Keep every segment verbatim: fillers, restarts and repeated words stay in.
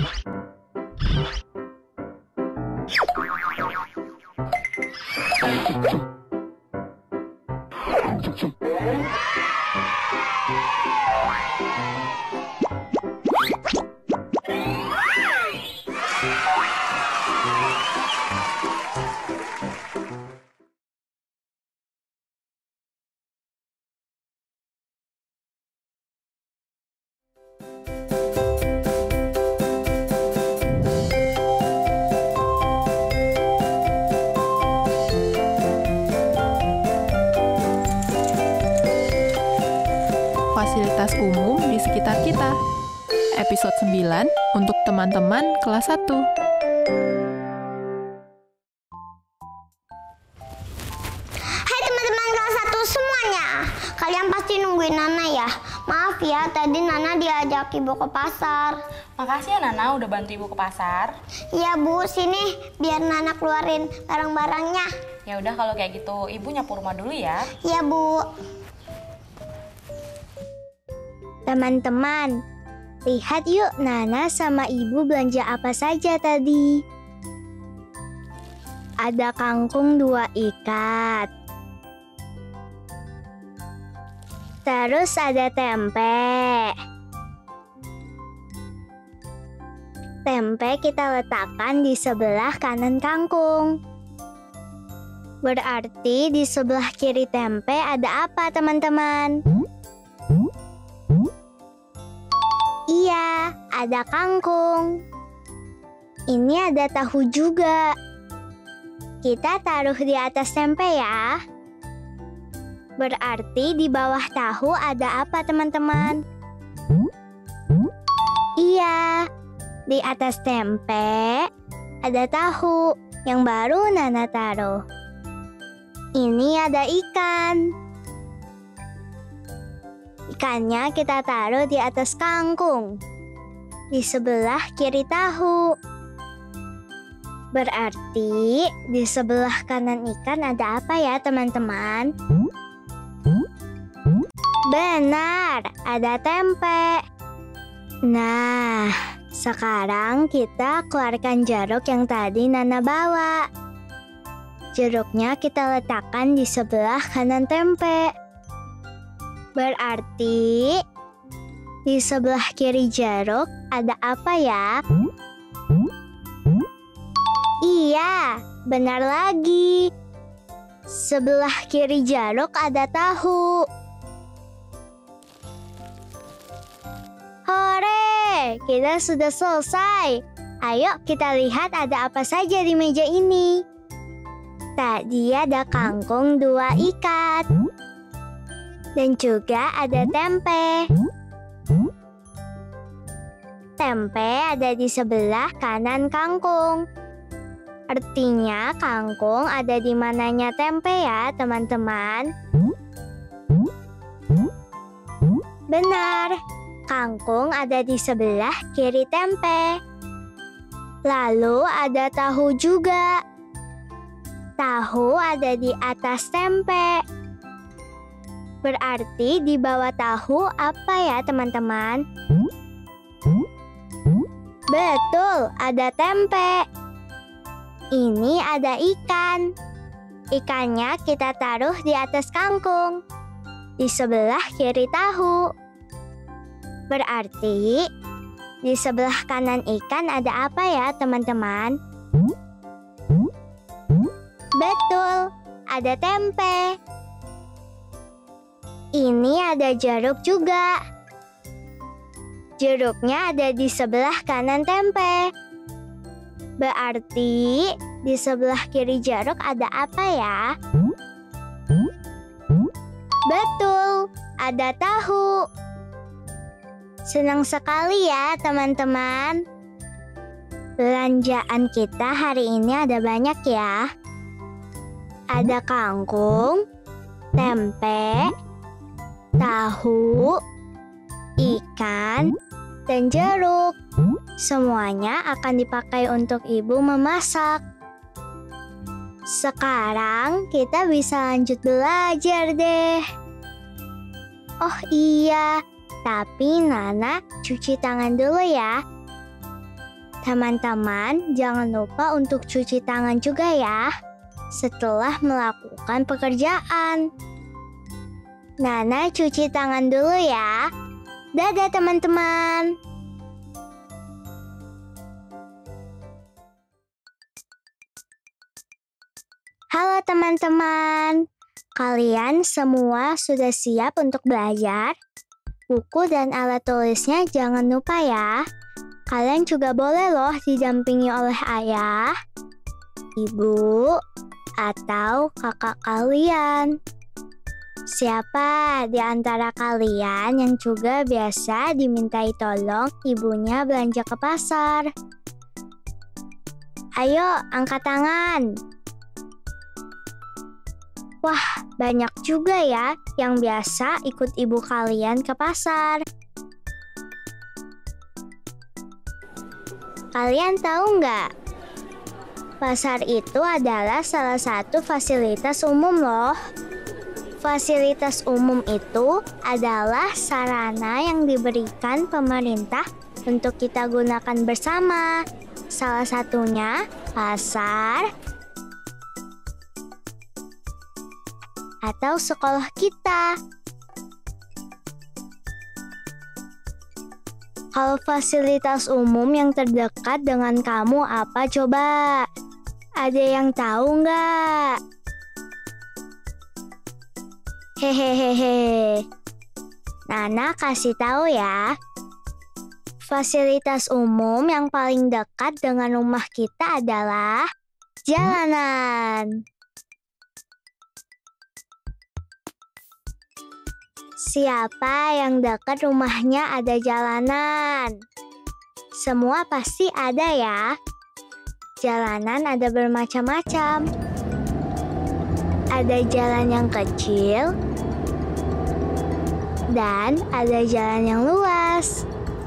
Fasilitas umum di sekitar kita. Episode sembilan untuk teman-teman kelas satu. Hai teman-teman kelas satu semuanya. Kalian pasti nungguin Nana ya. Maaf ya, tadi Nana diajak Ibu ke pasar. Makasih ya Nana udah bantu Ibu ke pasar. Iya Bu, sini biar Nana keluarin barang-barangnya. Ya udah kalau kayak gitu, Ibu nyapu rumah dulu ya. Iya Bu. Teman-teman, lihat yuk Nana sama Ibu belanja apa saja tadi. Ada kangkung dua ikat. Terus ada tempe. Tempe kita letakkan di sebelah kanan kangkung. Berarti di sebelah kiri tempe ada apa teman-teman? Iya, ada kangkung. Ini ada tahu juga. Kita taruh di atas tempe ya. Berarti di bawah tahu ada apa teman-teman? Iya, di atas tempe ada tahu yang baru Nana taruh. Ini ada ikan. Ikannya kita taruh di atas kangkung, di sebelah kiri tahu. Berarti di sebelah kanan ikan ada apa ya teman-teman? Benar, ada tempe. Nah, sekarang kita keluarkan jeruk yang tadi Nana bawa. Jeruknya kita letakkan di sebelah kanan tempe. Berarti di sebelah kiri jeruk ada apa ya? Iya, benar lagi. Sebelah kiri jeruk ada tahu. Hore, kita sudah selesai. Ayo kita lihat ada apa saja di meja ini. Tadi ada kangkung dua ikat. Dan juga ada tempe. Tempe ada di sebelah kanan kangkung. Artinya kangkung ada di mananya tempe ya teman-teman. Benar, kangkung ada di sebelah kiri tempe. Lalu ada tahu juga. Tahu ada di atas tempe. Berarti di bawah tahu apa ya teman-teman? Betul, ada tempe. Ini ada ikan. Ikannya kita taruh di atas kangkung, di sebelah kiri tahu. Berarti di sebelah kanan ikan ada apa ya teman-teman? Betul, ada tempe. Ini ada jeruk juga. Jeruknya ada di sebelah kanan tempe. Berarti di sebelah kiri jeruk ada apa ya? Betul, ada tahu. Senang sekali ya teman-teman. Belanjaan kita hari ini ada banyak ya. Ada kangkung, tempe, tahu, ikan, dan jeruk. Semuanya akan dipakai untuk ibu memasak. Sekarang kita bisa lanjut belajar deh. Oh iya, tapi Nana cuci tangan dulu ya. Teman-teman, jangan lupa untuk cuci tangan juga ya setelah melakukan pekerjaan. Nana cuci tangan dulu ya. Dadah teman-teman. Halo teman-teman. Kalian semua sudah siap untuk belajar? Buku dan alat tulisnya jangan lupa ya. Kalian juga boleh loh didampingi oleh ayah, ibu, atau kakak kalian. Siapa di antara kalian yang juga biasa dimintai tolong ibunya belanja ke pasar? Ayo, angkat tangan. Wah, banyak juga ya yang biasa ikut ibu kalian ke pasar. Kalian tahu nggak? Pasar itu adalah salah satu fasilitas umum loh. Fasilitas umum itu adalah sarana yang diberikan pemerintah untuk kita gunakan bersama. Salah satunya pasar atau sekolah kita. Kalau fasilitas umum yang terdekat dengan kamu apa coba? Ada yang tahu nggak? Hehehehe. Nana kasih tahu ya. Fasilitas umum yang paling dekat dengan rumah kita adalah jalanan. Siapa yang dekat rumahnya ada jalanan? Semua pasti ada ya. Jalanan ada bermacam-macam. Ada jalan yang kecil dan ada jalan yang luas.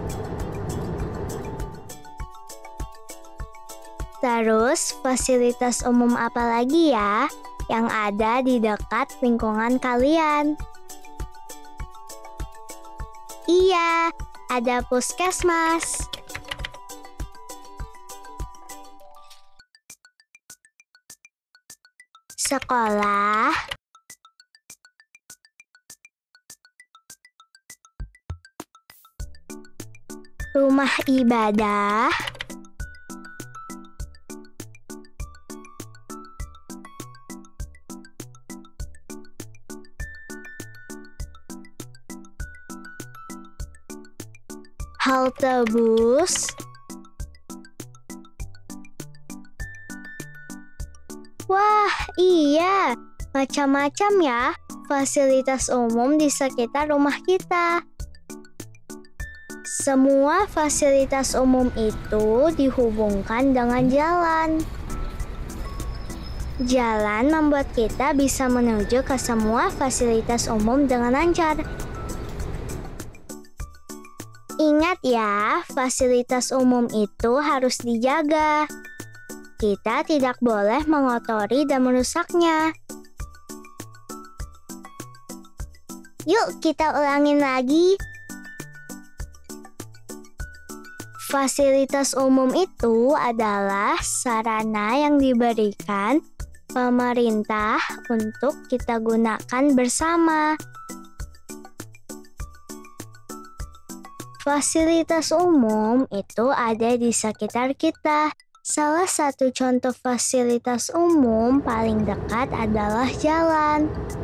Terus fasilitas umum apa lagi ya yang ada di dekat lingkungan kalian? Iya, ada puskesmas. Sekolah. Rumah ibadah. Halte bus. Wah, iya, macam-macam ya fasilitas umum di sekitar rumah kita. Semua fasilitas umum itu dihubungkan dengan jalan. Jalan membuat kita bisa menuju ke semua fasilitas umum dengan lancar. Ingat ya, fasilitas umum itu harus dijaga. Kita tidak boleh mengotori dan merusaknya. Yuk kita ulangin lagi. Fasilitas umum itu adalah sarana yang diberikan pemerintah untuk kita gunakan bersama. Fasilitas umum itu ada di sekitar kita. Salah satu contoh fasilitas umum paling dekat adalah jalan.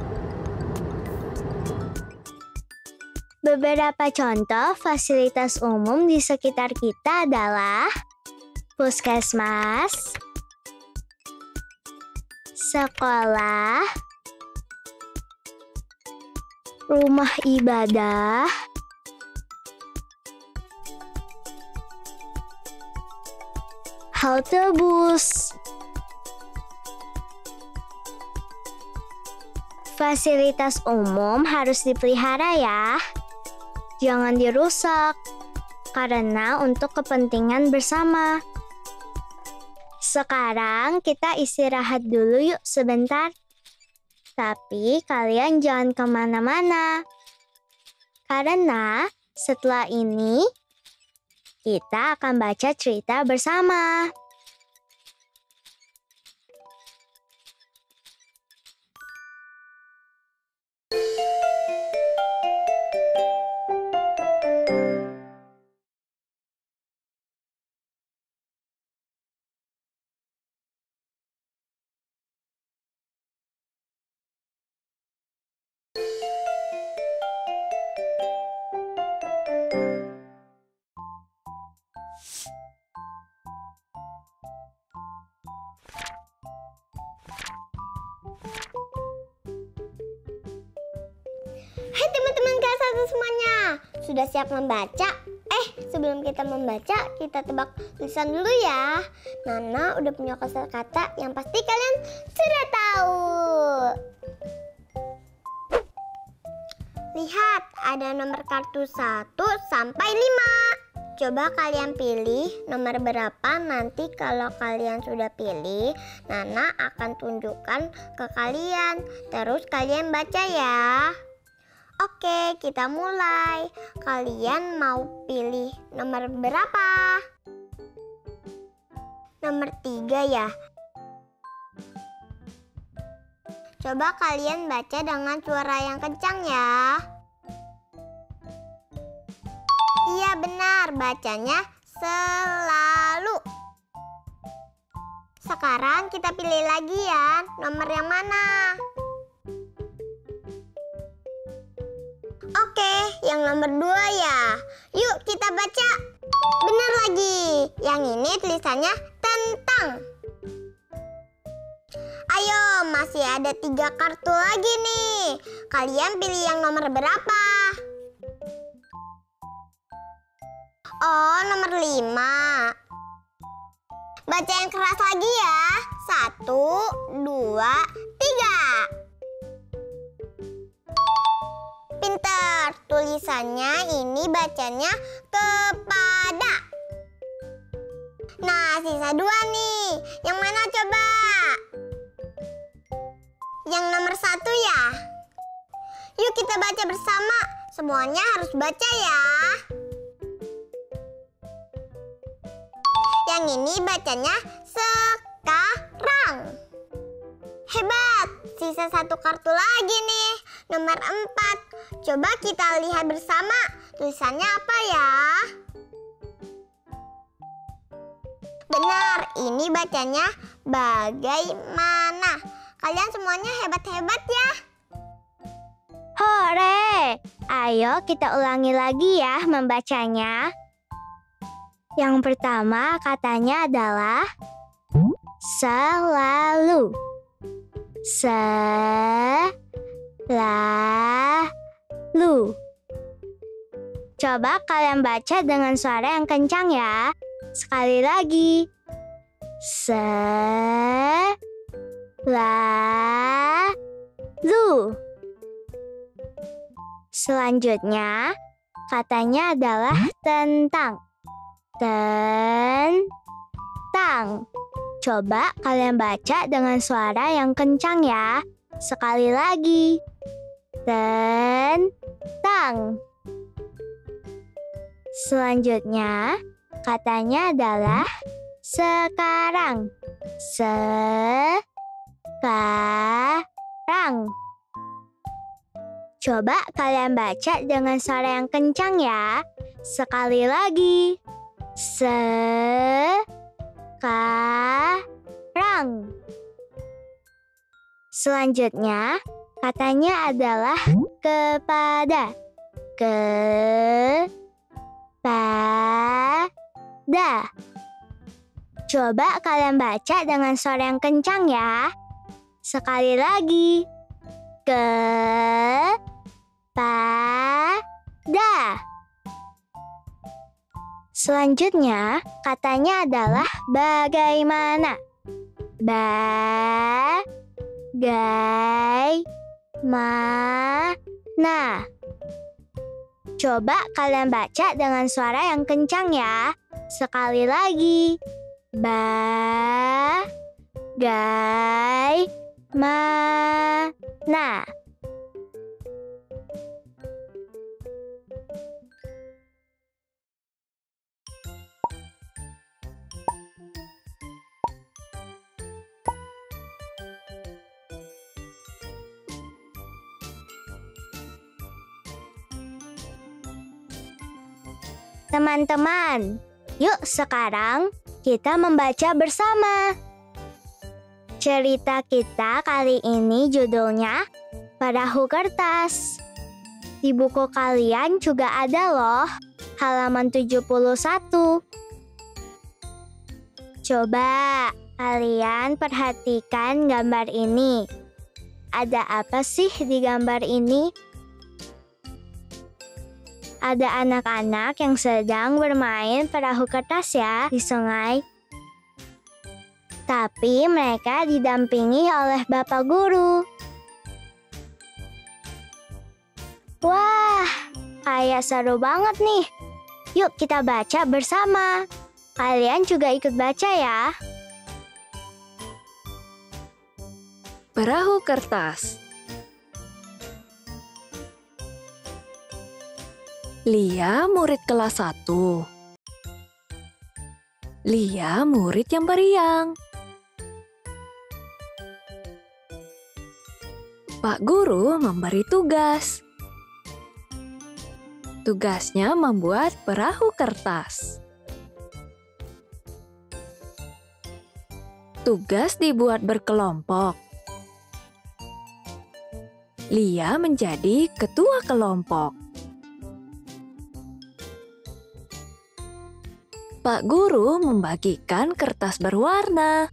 Beberapa contoh fasilitas umum di sekitar kita adalah puskesmas, sekolah, rumah ibadah, halte bus. Fasilitas umum harus dipelihara ya. Jangan dirusak, karena untuk kepentingan bersama. Sekarang kita istirahat dulu yuk sebentar. Tapi kalian jangan kemana-mana. Karena setelah ini, Kita akan baca cerita bersama. Hai teman-teman kelas satu semuanya, sudah siap membaca? Eh, sebelum kita membaca, kita tebak tulisan dulu ya. Nana udah punya kosakata yang pasti kalian sudah tahu. Lihat, ada nomor kartu satu sampai lima. Coba kalian pilih nomor berapa. Nanti kalau kalian sudah pilih, Nana akan tunjukkan ke kalian. Terus kalian baca ya. Oke, kita mulai. Kalian mau pilih nomor berapa? Nomor tiga ya. Coba kalian baca dengan suara yang kencang ya. Iya benar, bacanya selalu. Sekarang kita pilih lagi ya, nomor yang mana? Oke, yang nomor dua ya. Yuk kita baca. Benar lagi. Yang ini tulisannya tentang. Ayo, masih ada tiga kartu lagi nih. Kalian pilih yang nomor berapa? Oh, nomor lima. Baca yang keras lagi ya. Satu, dua, tiga. Pintar, tulisannya ini bacanya kepada. Nah, sisa dua nih. Yang mana coba? Yang nomor satu ya. Yuk kita baca bersama. Semuanya harus baca ya. Yang ini bacanya sekarang. Hebat, sisa satu kartu lagi nih. Nomor empat. Coba kita lihat bersama. Tulisannya apa ya? Benar, ini bacanya bagaimana. Kalian semuanya hebat-hebat ya. Hore! Ayo kita ulangi lagi ya membacanya. Yang pertama katanya adalah selalu. Selalu. Coba kalian baca dengan suara yang kencang ya. Sekali lagi. Selalu. Selanjutnya katanya adalah tentang. Tentang. Coba kalian baca dengan suara yang kencang ya. Sekali lagi. Tentang. Selanjutnya katanya adalah sekarang. Sekarang. Coba kalian baca dengan suara yang kencang ya. Sekali lagi. Sekarang. Selanjutnya katanya adalah kepada. Kepada. Coba kalian baca dengan suara yang kencang ya. Sekali lagi. Kepada. Selanjutnya katanya adalah bagaimana. Bagaimana. Coba kalian baca dengan suara yang kencang ya. Sekali lagi. Bagaimana. Teman-teman, yuk sekarang kita membaca bersama. Cerita kita kali ini judulnya Perahu Kertas. Di buku kalian juga ada loh, halaman tujuh puluh satu. Coba kalian perhatikan gambar ini. Ada apa sih di gambar ini? Ada anak-anak yang sedang bermain perahu kertas ya di sungai. Tapi mereka didampingi oleh Bapak Guru. Wah, kayak seru banget nih. Yuk kita baca bersama. Kalian juga ikut baca ya. Perahu kertas. Lia murid kelas satu. Lia murid yang periang. Pak Guru memberi tugas. Tugasnya membuat perahu kertas. Tugas dibuat berkelompok. Lia menjadi ketua kelompok. Pak Guru membagikan kertas berwarna.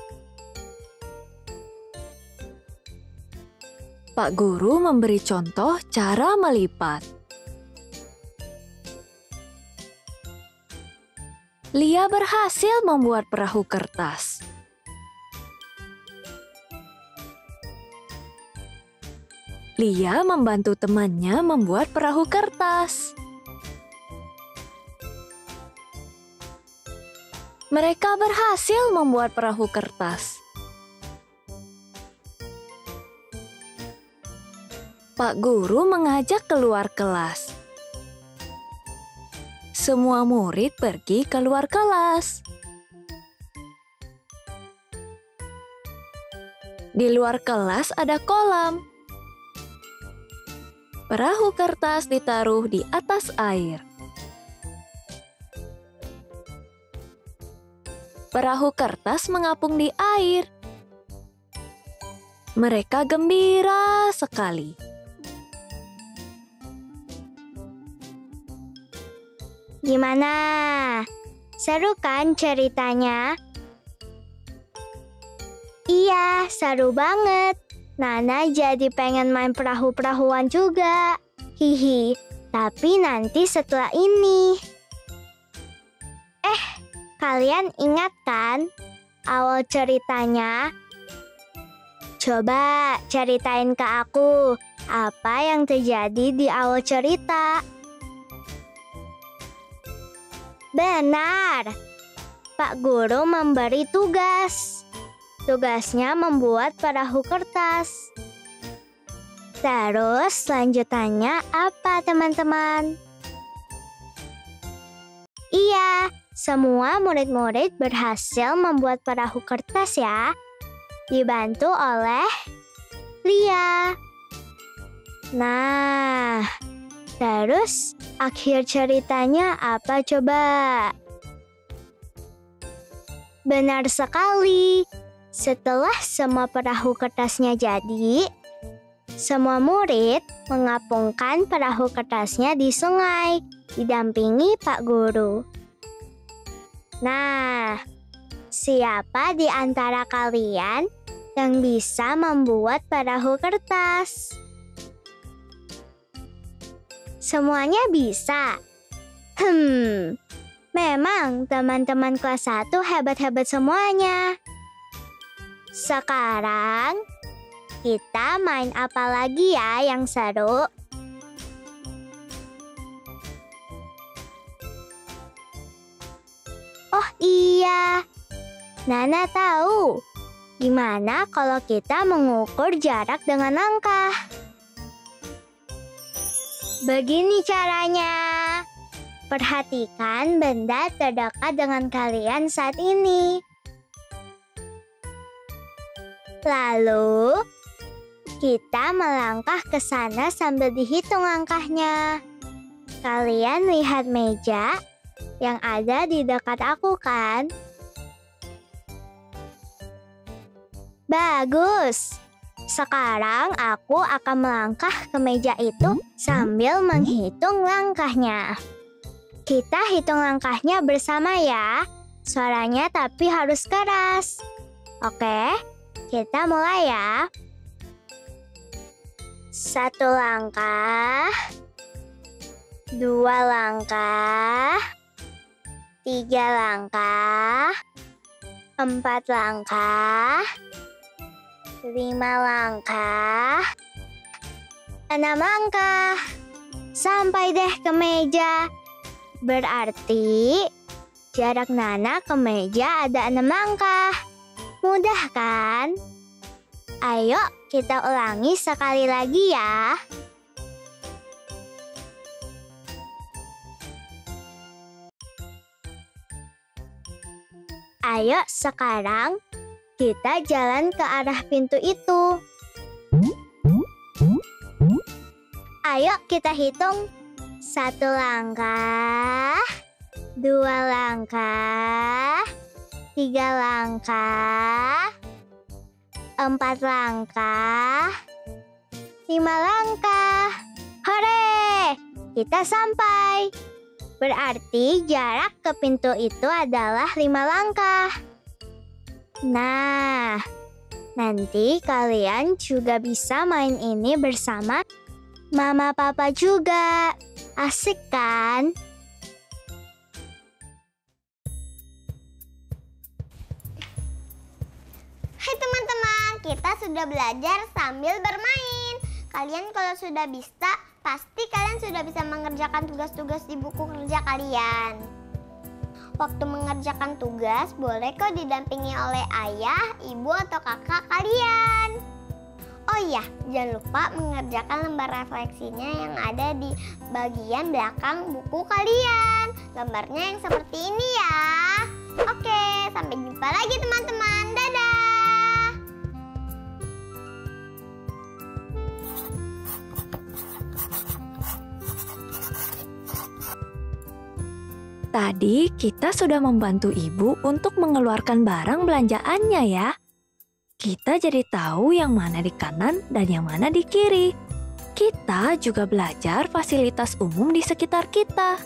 Pak Guru memberi contoh cara melipat. Lia berhasil membuat perahu kertas. Lia membantu temannya membuat perahu kertas. Mereka berhasil membuat perahu kertas. Pak Guru mengajak keluar kelas. Semua murid pergi keluar kelas. Di luar kelas ada kolam. Perahu kertas ditaruh di atas air. Perahu kertas mengapung di air. Mereka gembira sekali. Gimana? Seru kan ceritanya? Iya, seru banget. Nana jadi pengen main perahu-perahuan juga. Hihi, tapi nanti setelah ini. Eh, kalian ingat kan awal ceritanya? Coba ceritain ke aku apa yang terjadi di awal cerita. Benar, Pak Guru memberi tugas. Tugasnya membuat perahu kertas. Terus lanjutannya apa teman-teman? Iya, semua murid-murid berhasil membuat perahu kertas ya. Dibantu oleh Lia. Nah, terus akhir ceritanya apa coba? Benar sekali. Setelah semua perahu kertasnya jadi, semua murid mengapungkan perahu kertasnya di sungai, didampingi Pak Guru. Nah, siapa di antara kalian yang bisa membuat perahu kertas? Semuanya bisa. Hmm, memang teman-teman kelas satu hebat-hebat semuanya. Sekarang, kita main apa lagi ya yang seru? Oh iya, Nana tahu. Gimana kalau kita mengukur jarak dengan langkah? Begini caranya. Perhatikan benda terdekat dengan kalian saat ini. Lalu, kita melangkah ke sana sambil dihitung langkahnya. Kalian lihat meja yang ada di dekat aku kan? Bagus. Sekarang aku akan melangkah ke meja itu sambil menghitung langkahnya. Kita hitung langkahnya bersama ya. Suaranya tapi harus keras. Oke, kita mulai ya. Satu langkah, dua langkah, tiga langkah, empat langkah, lima langkah, enam langkah. Sampai deh ke meja. Berarti jarak Nana ke meja ada enam langkah. Mudah kan? Ayo kita ulangi sekali lagi ya. Ayo sekarang kita jalan ke arah pintu itu. Ayo kita hitung. Satu langkah, dua langkah, tiga langkah, empat langkah, lima langkah. Hore! Kita sampai. Berarti jarak ke pintu itu adalah lima langkah. Nah, nanti kalian juga bisa main ini bersama Mama Papa juga. Asik kan? Hai teman-teman, kita sudah belajar sambil bermain. Kalian kalau sudah bisa, pasti kalian sudah bisa mengerjakan tugas-tugas di buku kerja kalian. Waktu mengerjakan tugas, boleh kok didampingi oleh ayah, ibu, atau kakak kalian. Oh iya, jangan lupa mengerjakan lembar refleksinya yang ada di bagian belakang buku kalian. Gambarnya yang seperti ini ya. Oke, sampai jumpa lagi teman-teman. Dadah! Tadi kita sudah membantu ibu untuk mengeluarkan barang belanjaannya ya. Kita jadi tahu yang mana di kanan dan yang mana di kiri. Kita juga belajar fasilitas umum di sekitar kita,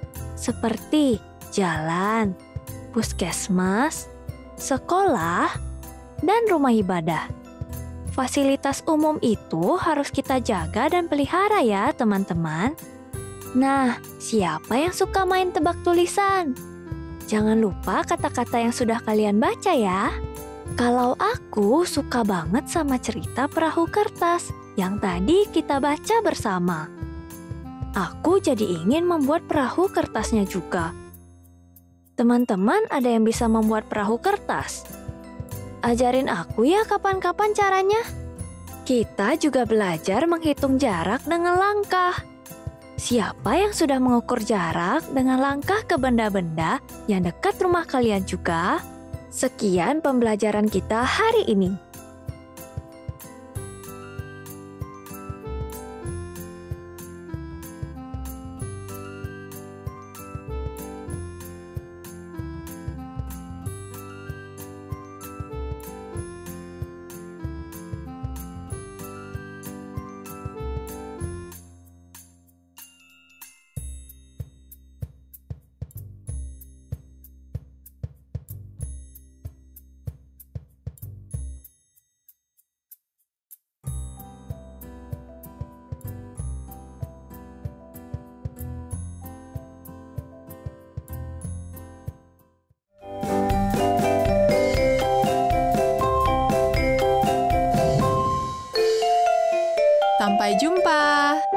seperti jalan, puskesmas, sekolah, dan rumah ibadah. Fasilitas umum itu harus kita jaga dan pelihara ya teman-teman. Nah, siapa yang suka main tebak tulisan? Jangan lupa kata-kata yang sudah kalian baca ya. Kalau aku suka banget sama cerita perahu kertas yang tadi kita baca bersama. Aku jadi ingin membuat perahu kertasnya juga. Teman-teman ada yang bisa membuat perahu kertas? Ajarin aku ya kapan-kapan caranya. Kita juga belajar menghitung jarak dengan langkah. Siapa yang sudah mengukur jarak dengan langkah ke benda-benda yang dekat rumah kalian juga? Sekian pembelajaran kita hari ini. Sampai jumpa.